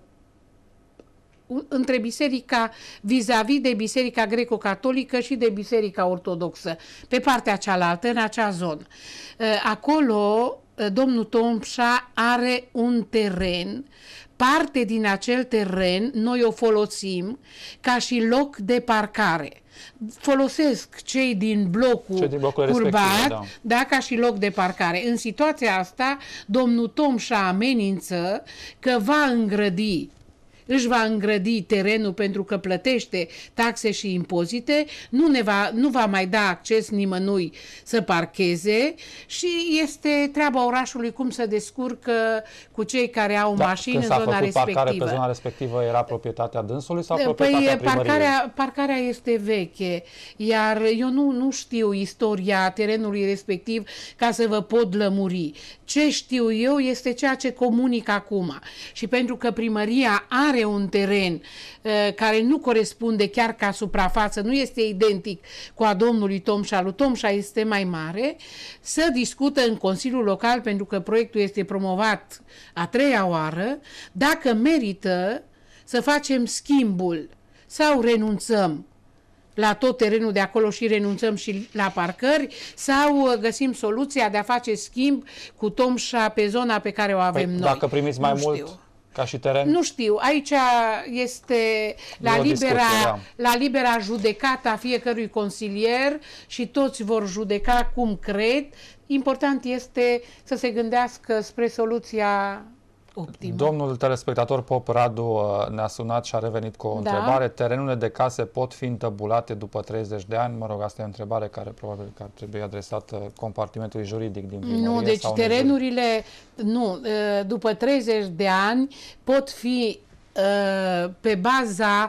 C: uh, între biserica, vis-a-vis de biserica greco-catolică și de biserica ortodoxă, pe partea cealaltă, în acea zonă. Uh, acolo, uh, domnul Tomșa are un teren, parte din acel teren noi o folosim ca și loc de parcare. Folosesc cei din blocul
B: cei din
C: curbat,
B: da.
C: Da, ca și loc de parcare. În situația asta, domnul Tomșa amenință că va îngrădi își va îngrădi terenul pentru că plătește taxe și impozite, nu, ne va, nu va mai da acces nimănui să parcheze și este treaba orașului cum să descurcă cu cei care au
B: da,
C: mașini în zona
B: respectivă. Când s-a făcut parcare pe zona respectivă, era proprietatea dânsului sau proprietatea
C: păi,
B: primăriei?
C: Parcarea, parcarea este veche, iar eu nu, nu știu istoria terenului respectiv ca să vă pot lămuri. Ce știu eu este ceea ce comunic acum. Și pentru că primăria are un teren uh, care nu corespunde chiar ca suprafață, nu este identic cu a domnului Tomșa, lui Tomșa este mai mare, să discută în Consiliul Local, pentru că proiectul este promovat a treia oară, dacă merită să facem schimbul sau renunțăm la tot terenul de acolo și renunțăm și la parcări, sau găsim soluția de a face schimb cu Tomșa pe zona pe care o avem
B: păi,
C: noi.
B: Dacă primiți mai
C: nu
B: mult
C: știu.
B: Ca și teren?
C: Nu știu. Aici este la libera,
B: discuție, da.
C: la libera judecată a fiecărui consilier și toți vor judeca cum cred. Important este să se gândească spre soluția optimă.
B: Domnul telespectator Pop Radu ne-a sunat și a revenit cu o
C: Da.
B: întrebare. Terenurile de case pot fi întăbulate după treizeci de ani? Mă rog, asta e o întrebare care probabil că ar trebui adresată compartimentului juridic din primărie.
C: Nu, deci
B: sau unui
C: terenurile, nu, după treizeci de ani pot fi pe baza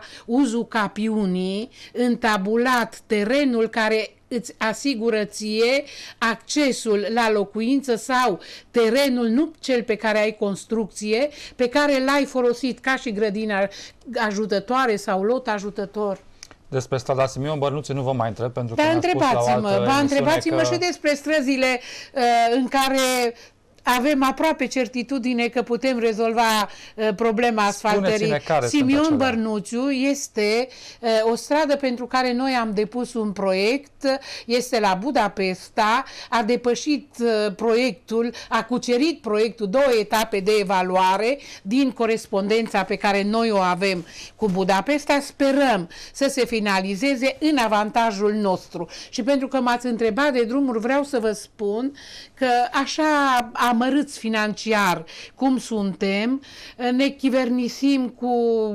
C: uzucapiunii întabulat terenul care îți asigură ție accesul la locuință sau terenul, nu cel pe care ai construcție, pe care l-ai folosit ca și grădină ajutătoare sau lot ajutător.
B: Despre strada Simion Bărnuțiu nu vă mai întreb, pentru că
C: Dar
B: mi-a spus la o
C: întrebați-mă,
B: altă
C: ba,
B: emisiune
C: întrebați-mă
B: că...
C: și despre străzile uh, în care avem aproape certitudine că putem rezolva uh, problema asfaltării. Simion Bărnuțiu este uh, o stradă pentru care noi am depus un proiect, este la Budapesta, a depășit uh, proiectul, a cucerit proiectul, două etape de evaluare din corespondența pe care noi o avem cu Budapesta. Sperăm să se finalizeze în avantajul nostru. Și pentru că m-ați întrebat de drumuri, vreau să vă spun că așa amărâți financiar cum suntem, ne chivernisim cu,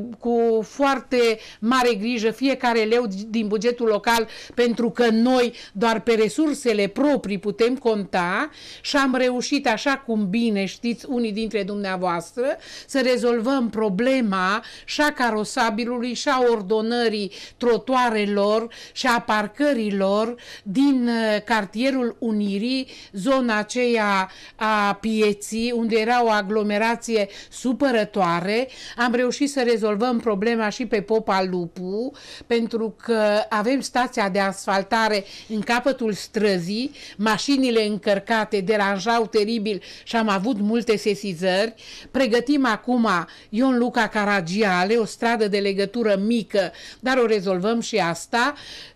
C: cu foarte mare grijă fiecare leu din bugetul local, pentru că noi doar pe resursele proprii putem conta și am reușit, așa cum bine știți unii dintre dumneavoastră, să rezolvăm problema și a carosabilului și a ordonării trotuarelor și a parcărilor din cartierul Unirii, zona aceea a Pieții, unde era o aglomerație supărătoare. Am reușit să rezolvăm problema și pe Popa Lupu, pentru că avem stația de asfaltare în capătul străzii, mașinile încărcate deranjau teribil și am avut multe sesizări. Pregătim acum Ion Luca Caragiale, o stradă de legătură mică, dar o rezolvăm și asta.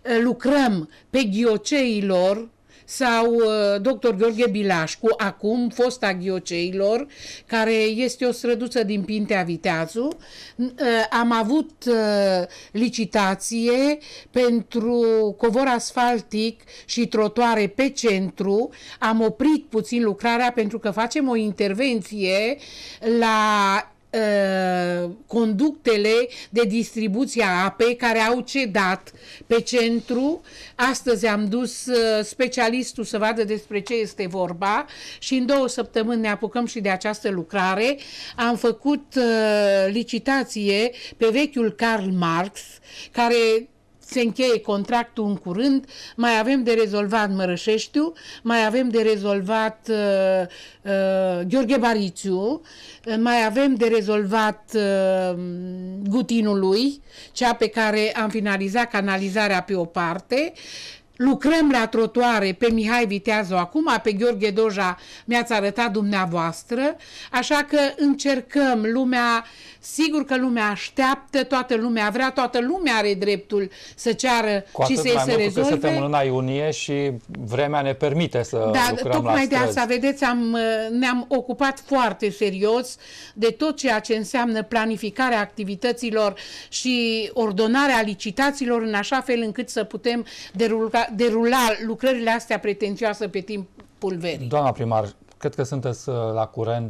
C: Lucrăm pe Ghioceilor sau uh, doctor Gheorghe Bilașcu, acum fosta Ghioceilor, care este o străduță din Pintea Viteazu. Uh, am avut uh, licitație pentru covor asfaltic și trotuare pe centru. Am oprit puțin lucrarea pentru că facem o intervenție la conductele de distribuție a apei care au cedat pe centru. Astăzi am dus specialistul să vadă despre ce este vorba și în două săptămâni ne apucăm și de această lucrare. Am făcut licitație pe vechiul Karl Marx, care se încheie contractul în curând, mai avem de rezolvat Mărășeștiu, mai avem de rezolvat uh, uh, Gheorghe Barițiu, uh, mai avem de rezolvat uh, Gutinului, cea pe care am finalizat canalizarea pe o parte. Lucrăm la trotuare pe Mihai Viteazu acum, pe Gheorghe Doja mi-ați arătat dumneavoastră, așa că încercăm, lumea, sigur că lumea așteaptă, toată lumea vrea, toată lumea are dreptul să ceară și să-i se rezolve.
B: Suntem în luna iunie și vremea ne permite să
C: da,
B: lucrăm
C: tocmai
B: la străzi.
C: De asta, vedeți, am, ne-am ocupat foarte serios de tot ceea ce înseamnă planificarea activităților și ordonarea licitațiilor în așa fel încât să putem derula derula lucrările astea pretențioase pe timpul verii.
B: Doamna primar, cred că sunteți la curent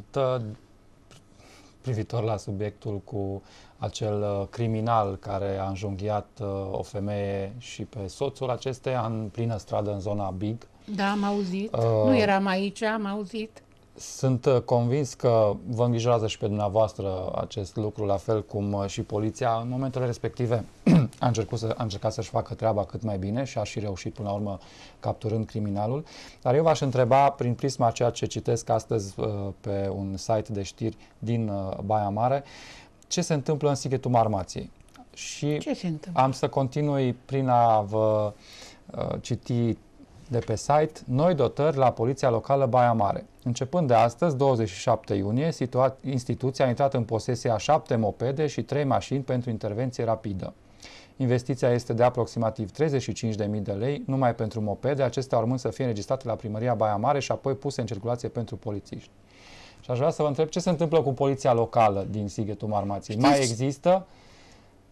B: privitor la subiectul cu acel criminal care a înjunghiat o femeie și pe soțul acesteia în plină stradă în zona Big.
C: Da, am auzit. Uh, nu eram aici, am auzit.
B: Sunt convins că vă îngrijorează și pe dumneavoastră acest lucru, la fel cum și poliția în momentele respective a încercat, să, a încercat să-și facă treaba cât mai bine și a și reușit până la urmă capturând criminalul. Dar eu v-aș întreba, prin prisma ceea ce citesc astăzi uh, pe un site de știri din uh, Baia Mare, ce se întâmplă în Sighetul Marmației. Și
C: ce se întâmplă?
B: Am să continui prin a vă uh, citi de pe site noi dotări la Poliția Locală Baia Mare. Începând de astăzi, douăzeci și șapte iunie, instituția a intrat în posesie a șapte mopede și trei mașini pentru intervenție rapidă. Investiția este de aproximativ treizeci și cinci de mii de lei numai pentru mopede, acestea urmând să fie înregistrate la Primăria Baia Mare și apoi puse în circulație pentru polițiști. Și aș vrea să vă întreb ce se întâmplă cu Poliția Locală din Sighetul Marmației. Mai există?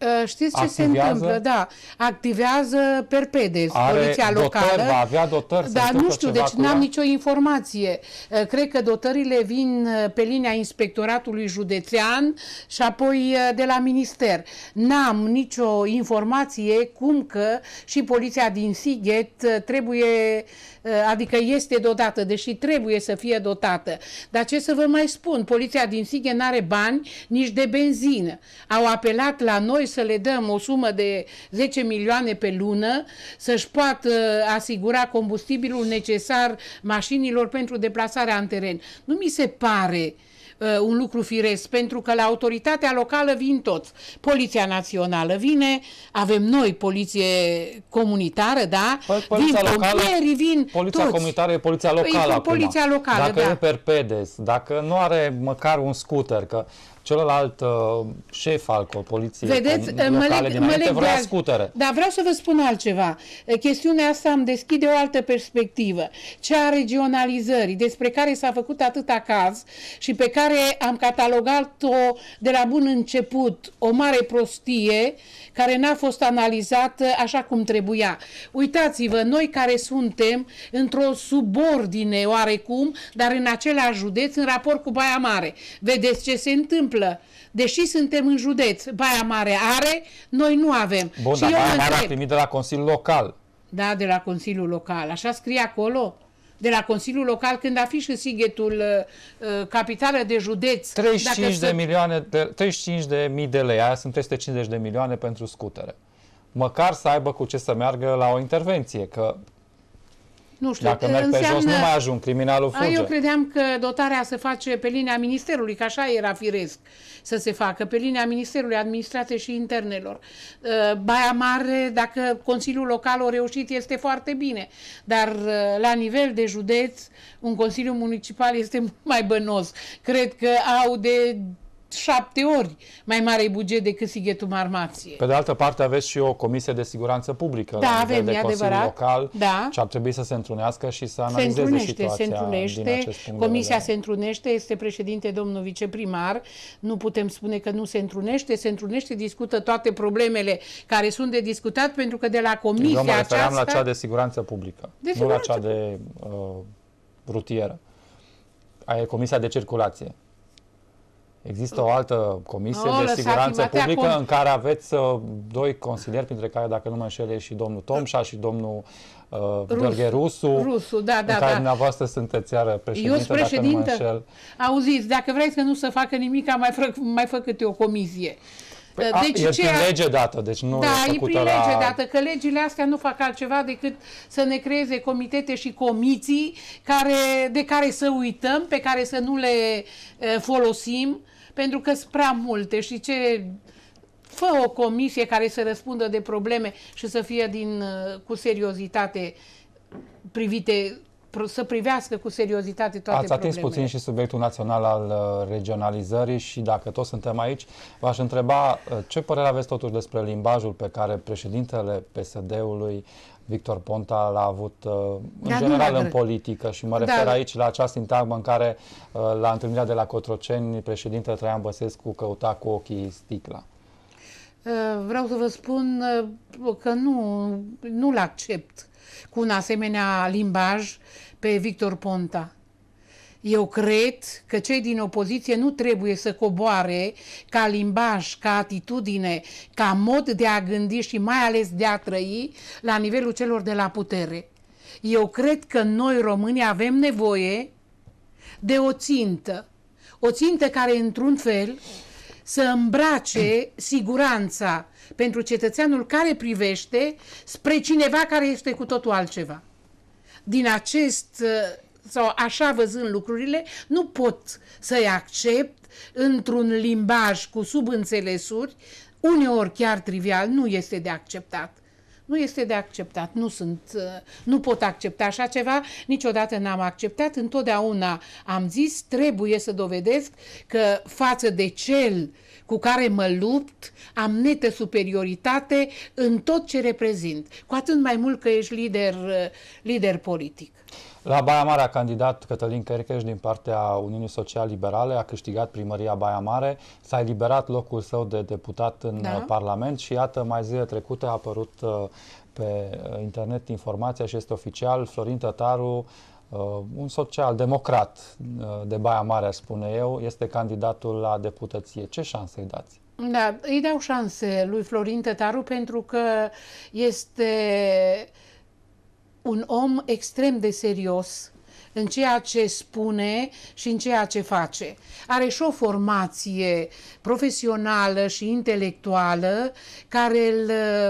C: Știți ce
B: activează?
C: se întâmplă? Da, activează perpedes
B: Are
C: poliția
B: dotări,
C: locală.
B: va avea dotări,
C: dar nu știu, deci n-am nicio informație. Cred că dotările vin pe linia inspectoratului județean și apoi de la minister. N-am nicio informație cum că și poliția din Sighet trebuie, adică este dotată, deși trebuie să fie dotată. Dar ce să vă mai spun, poliția din Sighet n-are bani nici de benzină. Au apelat la noi să le dăm o sumă de zece milioane pe lună să-și poată asigura combustibilul necesar mașinilor pentru deplasarea în teren. Nu mi se pare uh, un lucru firesc, pentru că la autoritatea locală vin toți. Poliția Națională vine, avem noi poliție comunitară, da?
B: Păi,
C: vin pompierii, vin
B: Poliția
C: toți.
B: comunitară e poliția locală
C: Păi,
B: acum.
C: poliția locală,
B: dacă
C: da.
B: e perpedes, dacă nu are măcar un scooter, că celălalt uh, șef al poliției
C: Vedeți,
B: locale
C: mă leg,
B: dinainte
C: mă leg
B: vrea
C: de
B: scutere.
C: Dar vreau să vă spun altceva. Chestiunea asta îmi deschide o altă perspectivă. Cea a regionalizării, despre care s-a făcut atâta caz și pe care am catalogat-o de la bun început o mare prostie, care n-a fost analizată așa cum trebuia. Uitați-vă, noi care suntem într-o subordine oarecum, dar în același județ, în raport cu Baia Mare. Vedeți ce se întâmplă? Deși suntem în județ, Baia Mare are, noi nu avem.
B: Bun,
C: și
B: dar
C: eu
B: Baia
C: mă
B: Mare a
C: întreb,
B: primit de la Consiliul Local.
C: da, de la Consiliul Local. Așa scrie acolo? De la Consiliul Local, când afișă Sighetul uh, capitală de județ.
B: treizeci și cinci de
C: să...
B: milioane, de, treizeci și cinci de mii de lei, aia sunt trei sute cincizeci de milioane pentru scutere. Măcar să aibă cu ce să meargă la o intervenție, că
C: nu știu,
B: dacă merg
C: înseamnă...
B: pe jos nu mai ajung, criminalul fuge.
C: A, eu credeam că dotarea se face pe linia Ministerului, că așa era firesc să se facă, pe linia Ministerului Administrației și Internelor. Baia Mare, dacă Consiliul Local a reușit, este foarte bine, dar la nivel de județ, un Consiliu Municipal este mai bănos. Cred că au de șapte ori mai mare buget decât Sighetul Marmației.
B: Pe de altă parte aveți și o comisie de siguranță publică
C: da,
B: la
C: avem,
B: nivel de Consiliu
C: adevărat.
B: Local,
C: da.
B: ce ar trebui să se întrunească și să analizeze
C: se întrunește,
B: situația
C: se întrunește,
B: din acest punct de
C: comisia
B: vedere.
C: se întrunește, este președinte domnul viceprimar, nu putem spune că nu se întrunește, se întrunește, discută toate problemele care sunt de discutat, pentru că de la comisia
B: Eu mă refeream
C: aceasta...
B: la cea de siguranță publică,
C: de
B: nu la
C: siguranță...
B: cea de uh, rutieră. Aia e comisia de circulație. Există o altă comisie
C: o,
B: de siguranță publică
C: acum.
B: în care aveți uh, doi consilieri, printre care, dacă nu mă înșel, e și domnul Tomșa și domnul uh, Gheorghe Rusu,
C: Rusu, da, da,
B: în care
C: da.
B: dumneavoastră sunteți iară președinte,
C: Eu sunt
B: dacă nu mă
C: președintă.
B: înșel.
C: Auziți, dacă vrei să nu să facă nimic, am mai, fă, mai făcut o comisie.
B: Păi, a,
C: deci
B: e
C: ce
B: prin
C: a...
B: lege dată, deci nu
C: da,
B: e
C: e
B: făcută
C: prin lege
B: la...
C: dată, că legile astea nu fac altceva decât să ne creeze comitete și comisii care, de care să uităm, pe care să nu le uh, folosim, pentru că sunt prea multe și ce... Fă o comisie care să răspundă de probleme și să fie din, cu seriozitate privite, să privească cu seriozitate toate
B: Ați atins
C: problemele.
B: puțin și subiectul național al regionalizării și dacă toți suntem aici, v-aș întreba ce părere aveți totuși despre limbajul pe care președintele P S D-ului Victor Ponta l-a avut în
C: Dar
B: general în politică și mă refer
C: da.
B: aici la această sintagmă în care la întâlnirea de la Cotroceni președintele Traian Băsescu căuta cu ochii sticla.
C: Vreau să vă spun că nu, nu-l accept cu un asemenea limbaj pe Victor Ponta. Eu cred că cei din opoziție nu trebuie să coboare ca limbaj, ca atitudine, ca mod de a gândi și mai ales de a trăi la nivelul celor de la putere. Eu cred că noi români avem nevoie de o țintă, o țintă care într-un fel să îmbrace siguranța pentru cetățeanul care privește spre cineva care este cu totul altceva. Din acest, sau așa văzând lucrurile, nu pot să-i accept într-un limbaj cu subînțelesuri, uneori chiar trivial, nu este de acceptat. Nu este de acceptat, nu sunt, nu pot accepta așa ceva, niciodată n-am acceptat, întotdeauna am zis, trebuie să dovedesc că față de cel cu care mă lupt, am netă superioritate în tot ce reprezint, cu atât mai mult că ești lider, lider politic.
B: La Baia Mare a candidat Cătălin Chercheș din partea Uniunii Social-Liberale, a câștigat primăria Baia Mare, s-a eliberat locul său de deputat în da. Parlament și iată, mai zile trecute a apărut pe internet informația și este oficial, Florin Tătaru, un social-democrat de Baia Mare, spune eu, este candidatul la deputăție. Ce șanse îi dați?
C: Da, îi dau șanse lui Florin Tătaru pentru că este un om extrem de serios în ceea ce spune și în ceea ce face. Are și o formație profesională și intelectuală care îl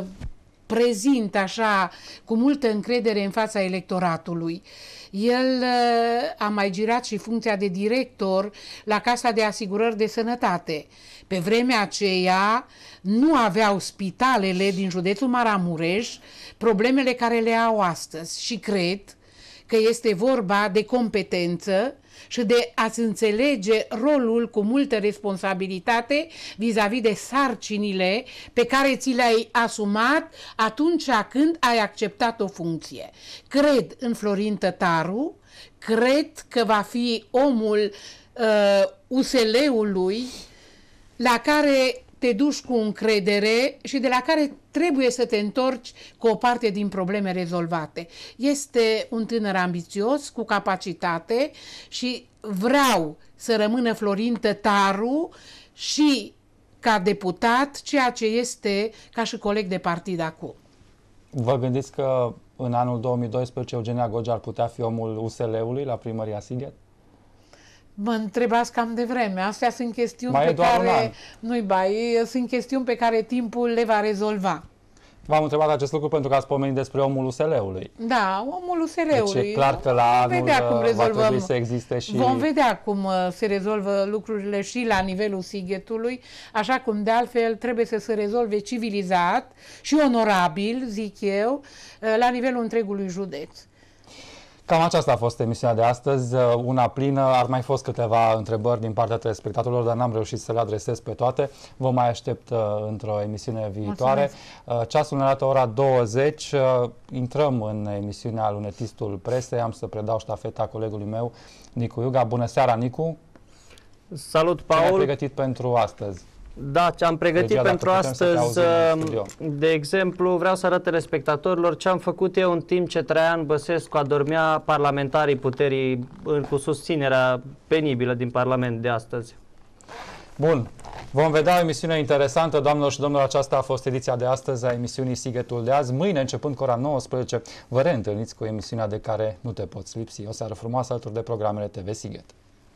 C: prezintă așa cu multă încredere în fața electoratului. El a mai girat și funcția de director la Casa de Asigurări de Sănătate. Pe vremea aceea nu aveau spitalele din județul Maramureș problemele care le au astăzi și cred că este vorba de competență și de a-ți înțelege rolul cu multă responsabilitate vis-a-vis de sarcinile pe care ți le-ai asumat atunci când ai acceptat o funcție. Cred în Florin Tătaru, cred că va fi omul uh, U S L-ului la care te duci cu încredere și de la care trebuie să te întorci cu o parte din probleme rezolvate. Este un tânăr ambițios, cu capacitate și vreau să rămână Florin Tătaru și ca deputat, ceea ce este ca și coleg de partid acum.
B: Vă gândiți că în anul două mii doisprezece Eugenia Gogi ar putea fi omul U S L-ului la primăria Sighet?
C: Mă întrebați cam de vreme. Astea sunt chestiuni mai pe care nu-i bai, sunt chestiuni pe care timpul le va rezolva.
B: V-am întrebat acest lucru pentru că ați pomenit despre omul U S L-ului.
C: Da, omul U S L-ului.
B: Deci e clar că la anul va trebui să existe și...
C: Vom vedea cum se rezolvă lucrurile și la nivelul Sighetului, așa cum de altfel trebuie să se rezolve civilizat și onorabil, zic eu, la nivelul întregului județ.
B: Cam aceasta a fost emisiunea de astăzi, una plină. Ar mai fost câteva întrebări din partea telespectatorilor, dar n-am reușit să le adresez pe toate. Vă mai aștept într-o emisiune viitoare. Mulțumesc. Ceasul ne arată ora douăzeci. Intrăm în emisiunea Lunetistul Presei. Am să predau ștafeta colegului meu, Nicu Iuga. Bună seara, Nicu!
I: Salut, Paul!
B: Ce ai pregătit pentru astăzi?
I: Da, ce am pregătit Regia, pentru astăzi, de exemplu, vreau să arăt telespectatorilor ce am făcut eu în timp ce Traian Băsescu adormea parlamentarii puterii cu susținerea penibilă din Parlament de astăzi.
B: Bun, vom vedea o emisiune interesantă, doamnelor și domnilor. Aceasta a fost ediția de astăzi a emisiunii Sighetul de azi. Mâine, începând cu ora nouăsprezece, vă reîntâlniți cu emisiunea de care nu te poți lipsi. O seară frumoasă alături de programele T V Sighet.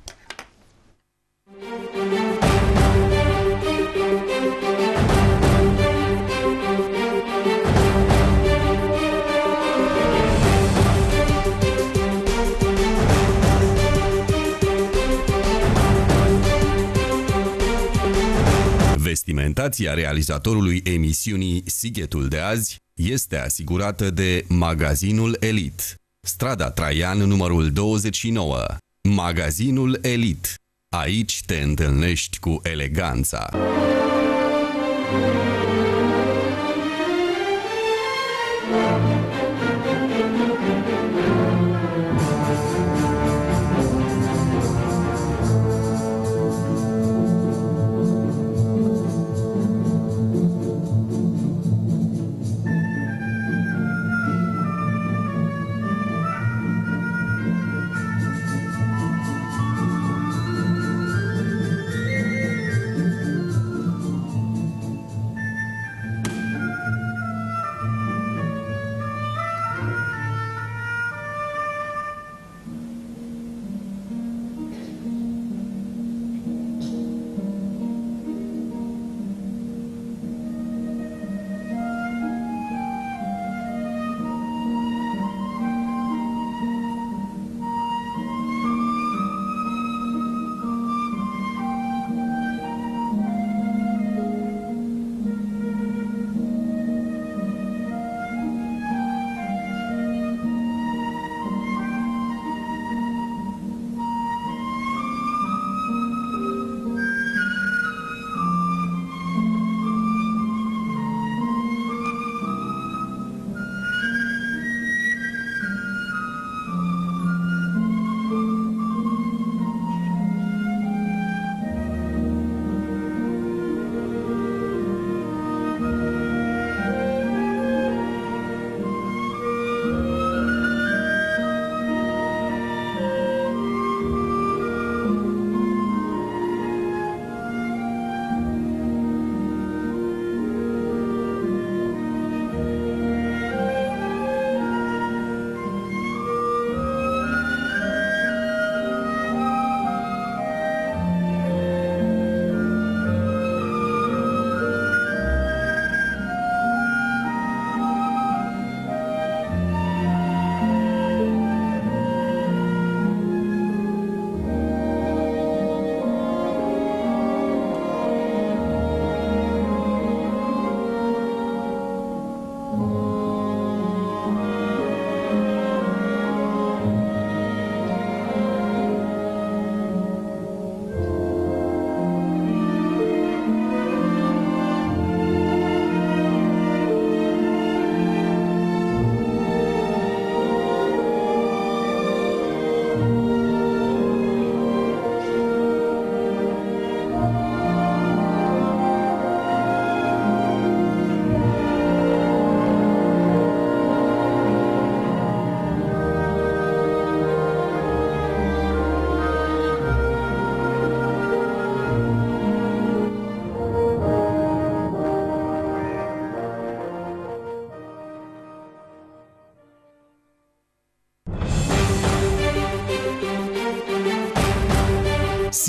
A: Vestimentația realizatorului emisiunii Sighetul de azi este asigurată de Magazinul Elite. Strada Traian, numărul douăzeci și nouă. Magazinul Elite. Aici te întâlnești cu eleganța.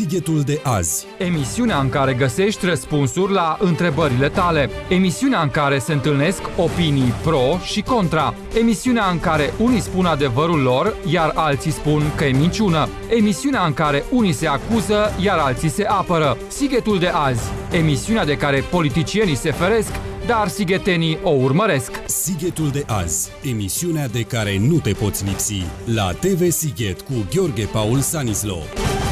A: Sighetul de azi.
E: Emisiunea în care găsești răspunsuri la întrebările tale. Emisiunea în care se întâlnesc opinii pro și contra. Emisiunea în care unii spun adevărul lor, iar alții spun că e minciună. Emisiunea în care unii se acuză, iar alții se apără. Sighetul de azi. Emisiunea de care politicienii se feresc, dar sighetenii o urmăresc.
A: Sighetul de azi. Emisiunea de care nu te poți lipsi. La T V Sighet cu Gheorghe Paul Sanislo.